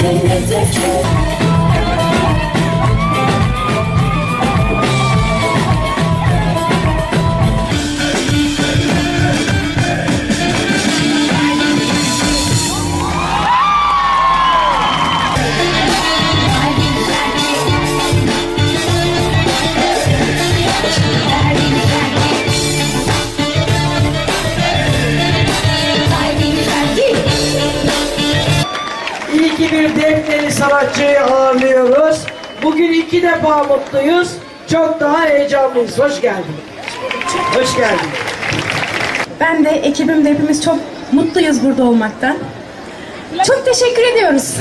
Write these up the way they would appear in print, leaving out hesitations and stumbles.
cennetteki. İyi ki bir Defneli sanatçıyı ağırlıyoruz. Bugün 2 defa mutluyuz. Çok daha heyecanlıyız. Hoş geldin. Hoş geldin. Ben de ekibimde hepimiz çok mutluyuz burada olmaktan. Çok teşekkür ediyoruz.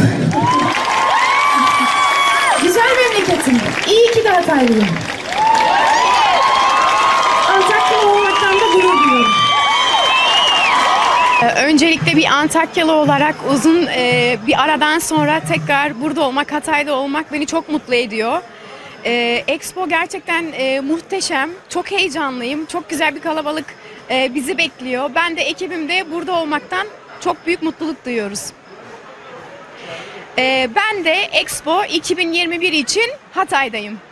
Güzel memleketim. İyi ki de Hataylıyım. Antakyalı olmaktan da gurur duyuyorum. Öncelikle bir Antakyalı olarak uzun bir aradan sonra tekrar burada olmak, Hatay'da olmak beni çok mutlu ediyor. Expo gerçekten muhteşem, çok heyecanlıyım, çok güzel bir kalabalık bizi bekliyor. Ben de ekibimde burada olmaktan çok büyük mutluluk duyuyoruz. Ben de Expo 2021 için Hatay'dayım.